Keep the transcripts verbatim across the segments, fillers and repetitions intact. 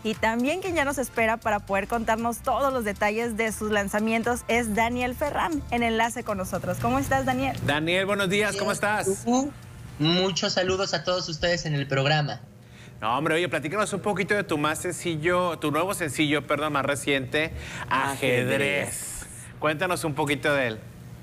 Y también quien ya nos espera para poder contarnos todos los detalles de sus lanzamientos es Daniel Ferrán, en enlace con nosotros. ¿Cómo estás, Daniel? Daniel, buenos días, ¿cómo estás? Muchos saludos a todos ustedes en el programa. No, hombre, oye, platícanos un poquito de tu más sencillo, tu nuevo sencillo, perdón, más reciente, Ajedrez. Cuéntanos un poquito de él.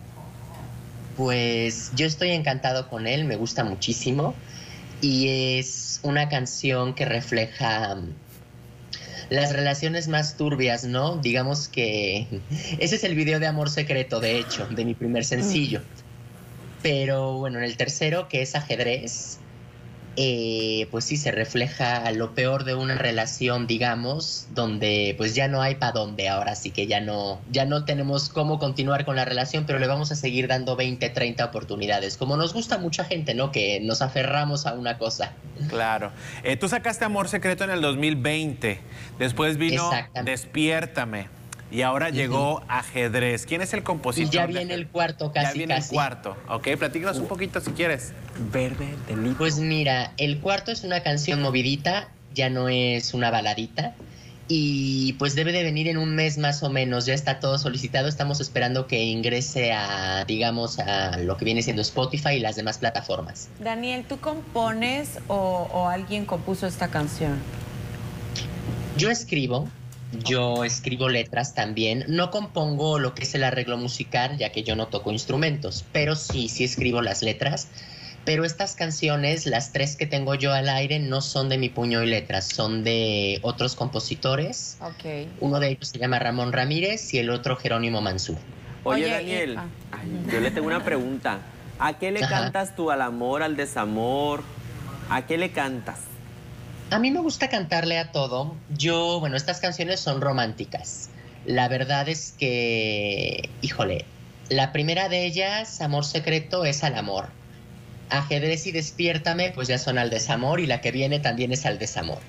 Pues yo estoy encantado con él, me gusta muchísimo. Y es una canción que refleja las relaciones más turbias, ¿no? Digamos que ese es el video de Amor Secreto, de hecho, de mi primer sencillo. Pero bueno, en el tercero, que es Ajedrez, eh, pues sí, se refleja lo peor de una relación, digamos, donde pues ya no hay para dónde, ahora sí que ya no, ya no tenemos cómo continuar con la relación, pero le vamos a seguir dando veinte, treinta oportunidades, como nos gusta a mucha gente, ¿no? Que nos aferramos a una cosa. Claro. Eh, tú sacaste Amor Secreto en el dos mil veinte, después vino Despiértame. Y ahora uh-huh. llegó Ajedrez. ¿Quién es el compositor? Y ya viene el cuarto, casi, Ya viene casi. el cuarto. Ok, platícanos uh. un poquito si quieres. Verde delito. Pues mira, el cuarto es una canción movidita, ya no es una baladita. Y pues debe de venir en un mes más o menos, ya está todo solicitado. Estamos esperando que ingrese a, digamos, a lo que viene siendo Spotify y las demás plataformas. Daniel, ¿tú compones o, o alguien compuso esta canción? Yo escribo. Yo escribo letras también. No compongo lo que es el arreglo musical, ya que yo no toco instrumentos, pero sí, sí escribo las letras. Pero estas canciones, las tres que tengo yo al aire, no son de mi puño y letras, son de otros compositores. Okay. Uno de ellos se llama Ramón Ramírez y el otro Jerónimo Mansur. Oye, Oye Daniel, y... ah. ay, yo le tengo una pregunta. ¿A qué le Ajá. cantas tú? ¿Al amor, al desamor? ¿A qué le cantas? A mí me gusta cantarle a todo. Yo, bueno, estas canciones son románticas. La verdad es que, híjole, la primera de ellas, Amor Secreto, es al amor. Ajedrez y Despiértame, pues ya son al desamor, y la que viene también es al desamor.